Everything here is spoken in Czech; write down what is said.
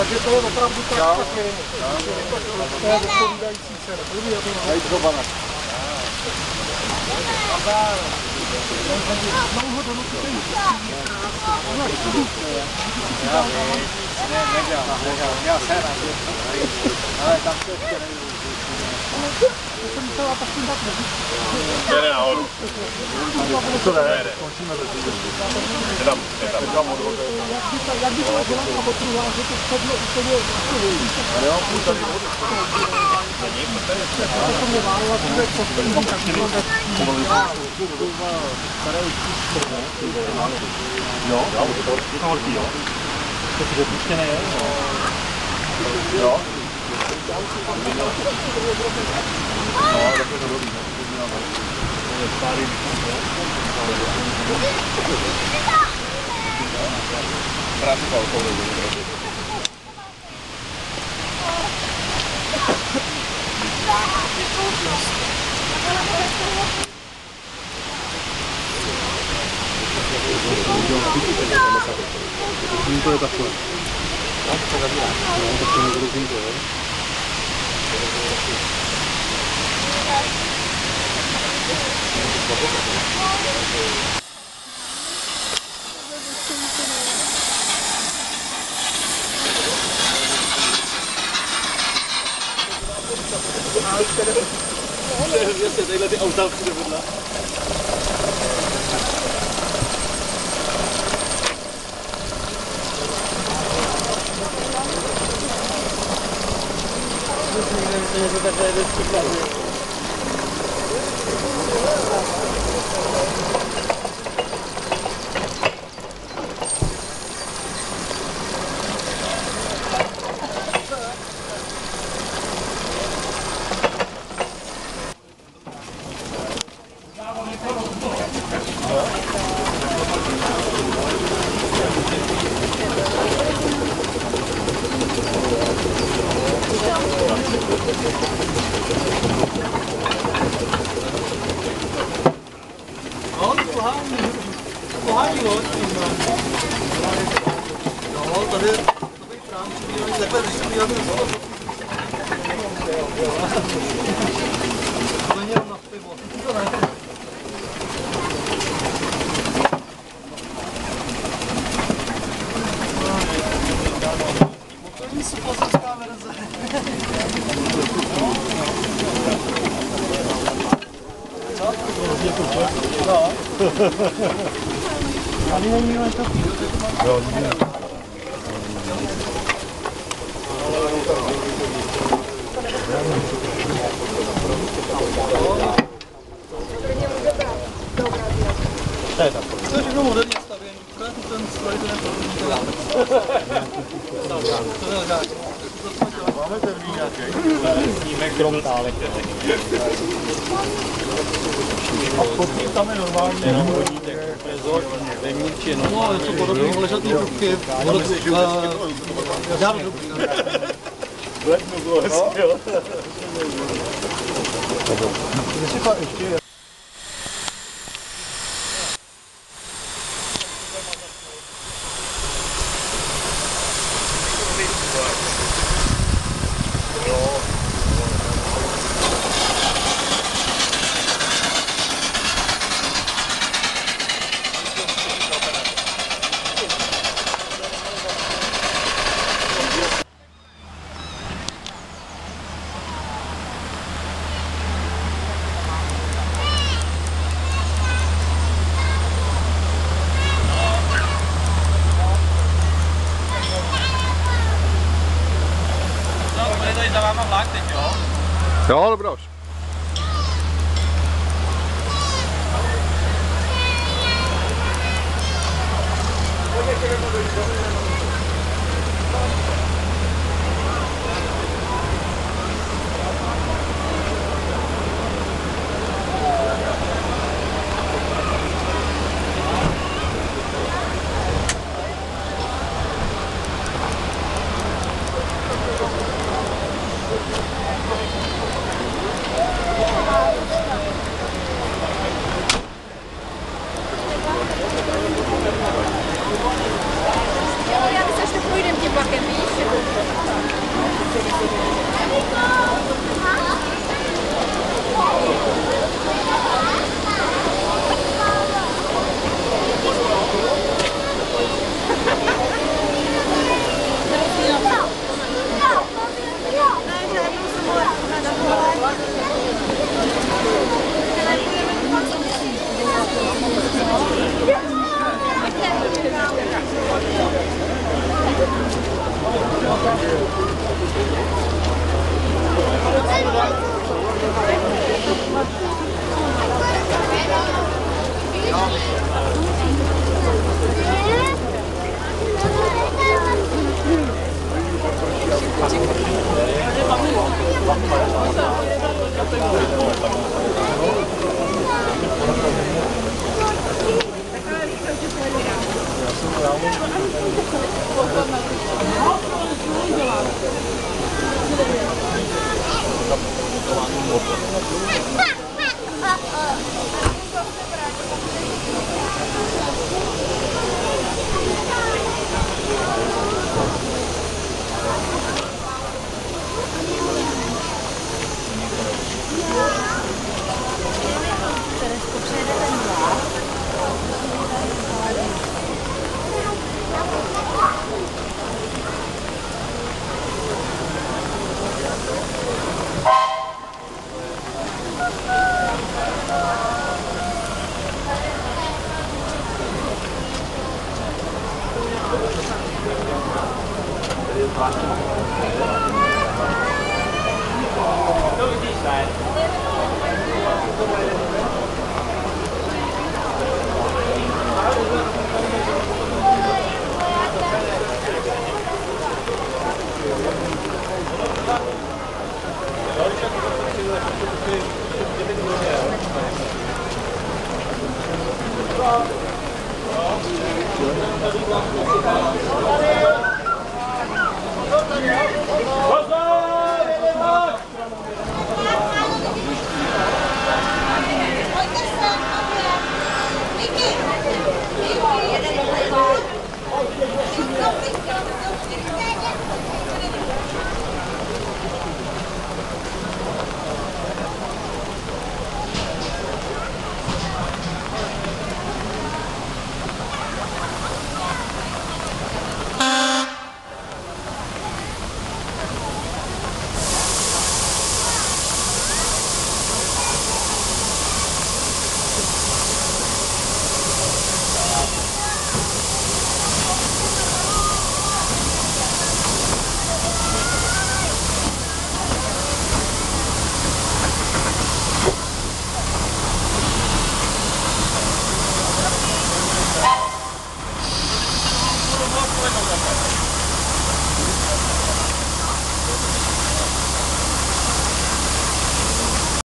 Takže to je opravdu tak minimum. To je odpovídající cena. Dajte do bana. Dlouho do noci Já vím, nedělám, já se rád, ale tam to ještě nejde. to jsem musela tak tím dát nevíc. Jde nahoru. To ne, Končíme to tím. Je tam odvod. Jak by to byla na potruha, že to schodlo úplně Ale jo, půl tady vodu. Není, protože to mě válo a bude co tak bylo jo, je to horký, jo. to si dopuštěné je. Jo. No, tak je to dobrý. To je starý práci to alkoholu. To je takhle. Tak to zabírá. No, tak to nebudu zínko, jo? Jasně, tadyhle ty auta všude vedle. Tady není jen to. Jo, ne. To je tak. To je všechno moderně stavěný. Ten stroj to neprobíráme. To nelegální. Máme termín nějaký. Snímek kromtálek. A podnik tam je normálně. Rezort, Lemíči, no, něco podobného, ležatý trubky. Já dobrý. V lednu bylo hezky, jo. Ještě Jo, dobrá už. What's up?